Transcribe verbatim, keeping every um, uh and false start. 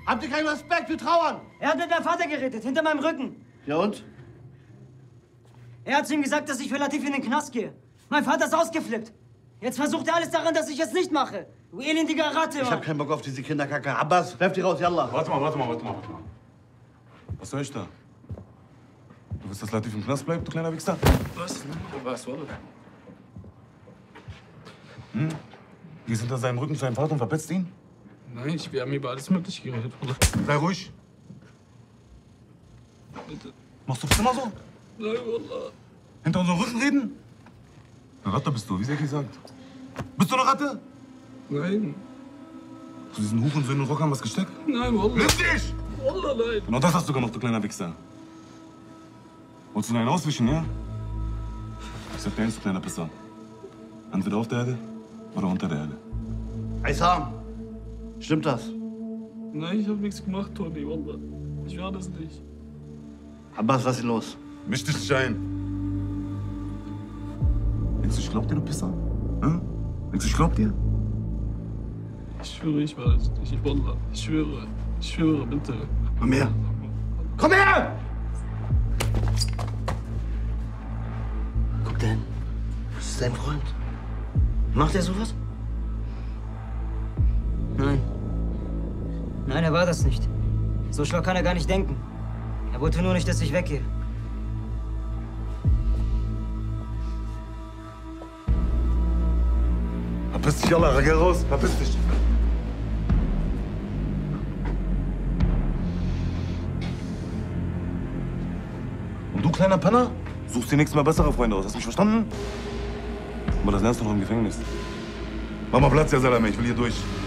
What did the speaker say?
Habt ihr keinen Respekt? Wir trauern! Er hat mit meinem Vater geredet, hinter meinem Rücken. Ja und? Er hat zu ihm gesagt, dass ich für Latif in den Knast gehe. Mein Vater ist ausgeflippt. Jetzt versucht er alles daran, dass ich es nicht mache. Du elendiger Ratte, Ich hab keinen Bock auf diese Kinderkacke. Abbas, treff die raus, yallah. Warte mal, warte mal, warte mal, warte mal. Was soll ich da? Du willst, dass Latif im Knast bleibt, du kleiner Wichser? Was? Was, Wallah? Hm? Gehst hinter seinem Rücken zu seinem Vater und verpetzt ihn? Nein, ich, wir haben über alles Mögliche geredet, Wallah. Sei ruhig. Bitte. Machst du das immer so? Nein, Wallah. Hinter unserem Rücken reden? Eine Ratte bist du, wie sie gesagt. Bist du eine Ratte? Nein. Zu diesen Hurensöhnen und Rockern was gesteckt? Nein, Wallah. Nimm dich! Wallah, nein. Genau das hast du gemacht, du kleiner Wichser. Wolltest du einen auswischen, ja? Ich sag dir eins, du kleiner Pisser. Entweder auf der Erde oder unter der Erde. Aysam, stimmt das? Nein, ich hab nichts gemacht, Toni, Wallah. Ich war das nicht. Abbas, was ist los? Misch dich nicht ein. Denkst du, ich glaub dir, du Pisser? Hm? Denkst du, ich glaub dir? Ich schwöre, ich war das nicht. Ich, Wallah. Ich schwöre. Ich schwöre, bitte. Komm her! Komm her! Guck da hin. Das ist dein Freund. Macht er sowas? Nein. Nein, er war das nicht. So schlau kann er gar nicht denken. Er wollte nur nicht, dass ich weggehe. Verpiss dich, Allah, geh raus. Verpiss dich. Und du, kleiner Penner, suchst dir nächstes Mal bessere Freunde aus. Hast du mich verstanden? Aber das lernst du noch im Gefängnis. Mach mal Platz, ja, Salame, ich will hier durch.